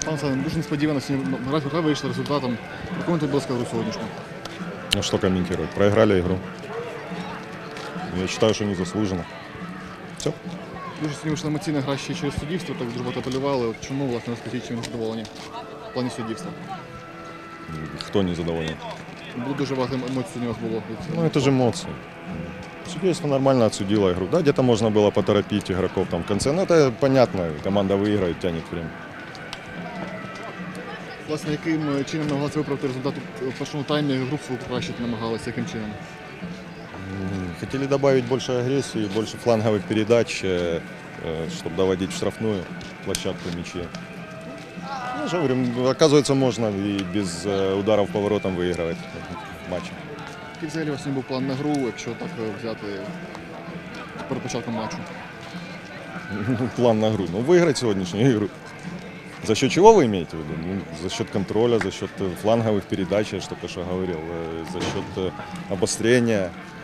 Пан Санин, дуже несподівано сьогодні гра вийшла результатом. Прокоментуйте, будь ласка, гру сьогоднішню. Ну что комментировать? Проиграли игру. Я считаю, что незаслуженно. Все. Дуже сьогодні вийшла емоційна гра ще через суддівство, так дуже багато апелювали. От чому, власне, розкажіть, чим ви задоволені в плані суддівства? Кто не задоволен? Було дуже багато емоцій сьогодні у вас було. Ну это же эмоции. Судейство нормально отсудило игру. Да, где-то можно было поторопить игроков там в конце. Но это понятно, команда выиграет, тянет время. Власне, яким чином намагалися виправити результат у першому таймі, гру свою покращити намагалися, яким чином? Хотели добавить больше агрессии, больше фланговых передач, чтобы доводить в штрафную площадку мячи. Я же говорю, оказывается, можно и без ударов по воротам выигрывать матчи. Який взагалі у вас сьогодні був план на гру, якщо так взяти перед початком матчу? План на игру. Ну, выиграть сегодняшнюю игру. За счет чего вы имеете в виду? Ну, за счет контроля, за счет фланговых передач, я что только что говорил, за счет обострения.